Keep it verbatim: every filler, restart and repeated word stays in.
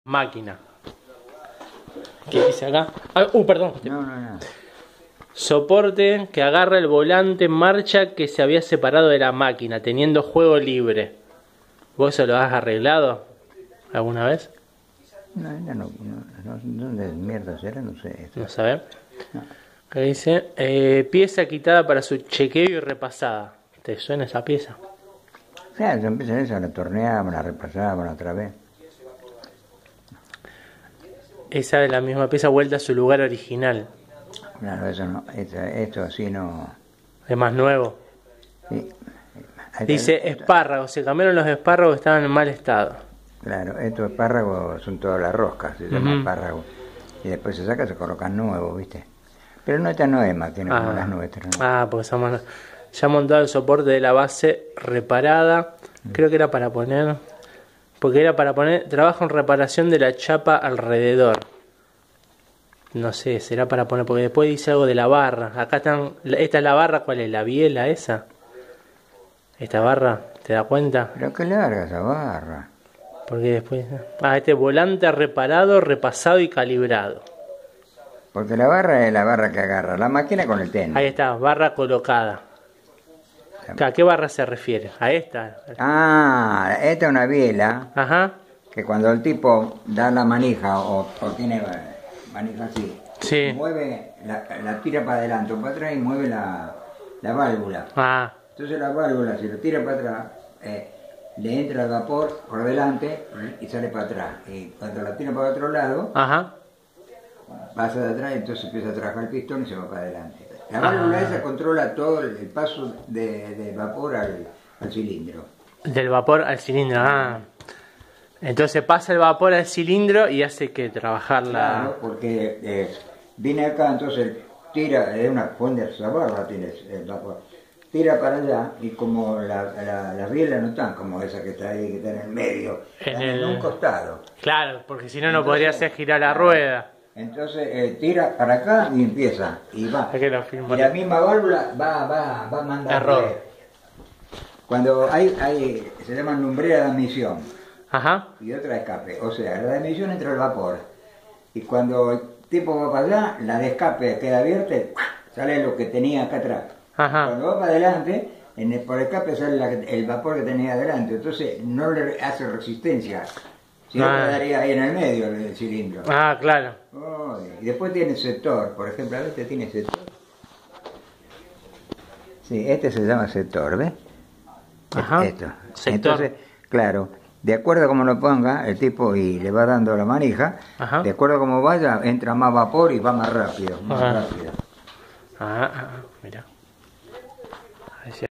Máquina. ¿Qué dice acá? Ah, uh, perdón. No, no, no. Soporte que agarra el volante en marcha que se había separado de la máquina, teniendo juego libre. ¿Vos eso lo has arreglado alguna vez? No, no, no, no, no, ¿dónde mierda será? No sé. Esto. No sabés. No. ¿Qué dice? Eh, pieza quitada para su chequeo y repasada. ¿Te suena esa pieza? O sea, se empiezan eso, la torneaban, la repasaban otra vez. Esa es la misma pieza vuelta a su lugar original. Claro, eso no, esto, esto así no... Es más nuevo. Sí. Dice espárragos, se cambiaron los espárragos, estaban en mal estado. Claro, estos espárragos son todas las roscas, se llama Uh-huh. espárrago. Y después se saca, se colocan nuevos, ¿viste? Pero no, esta no es máquina Ah. como las nuestras. ¿No? Ah, pues estamos... Ya montado el soporte de la base reparada. Creo que era para poner... Porque era para poner... Trabajo en reparación de la chapa alrededor. No sé, será para poner... Porque después dice algo de la barra. Acá están... Esta es la barra, ¿cuál es? ¿La biela esa? Esta barra, ¿te das cuenta? Pero qué larga esa barra. Porque después... Ah, este volante reparado, repasado y calibrado. Porque la barra es la barra que agarra la máquina con el tenis. Ahí está, barra colocada. ¿A qué barra se refiere? ¿A esta? Ah, esta es una biela Ajá. que cuando el tipo da la manija o, o tiene manija así, Sí. mueve, la, la tira para adelante o para atrás y mueve la, la válvula. Ah, Entonces la válvula, si lo tira para atrás, eh, le entra el vapor por delante y sale para atrás. Y cuando la tira para otro lado, ajá. pasa de atrás y entonces empieza a trabajar el pistón y se va para adelante. La válvula Ah. esa controla todo el, el paso de, de vapor al, al cilindro. Del vapor al cilindro. Ah. Entonces pasa el vapor al cilindro y hace que trabajar la... Claro, porque eh, viene acá, entonces tira, es una fonda esa barra, tiene el vapor. Tira para allá y como la, la, las bielas no están como esa que está ahí, que está en el medio, En están el- en un costado. Claro, porque si no, no Entonces, podría hacer girar la rueda. Entonces eh, tira para acá y empieza, y va. Hay que lo filmo. Y la misma válvula va, va, va mandando. Error. Cuando hay, hay, se llaman lumbrera de admisión Ajá. y otra de escape. O sea, la de admisión entra el vapor. Y cuando el tipo va para allá, la de escape queda abierta y sale lo que tenía acá atrás. Ajá. Cuando va para adelante, en el, por escape sale la, el vapor que tenía adelante. Entonces no le hace resistencia. Si no, Ah. quedaría ahí en el medio del cilindro. Ah, claro. Oh, y después tiene sector, por ejemplo, a este tiene sector. Sí, este se llama sector, ¿ves? Ajá. Esto. Sector. Entonces, claro, de acuerdo a cómo lo ponga el tipo y le va dando la manija, Ajá. de acuerdo a cómo vaya, entra más vapor y va más rápido, más Ajá. rápido. Ah, ah, mira.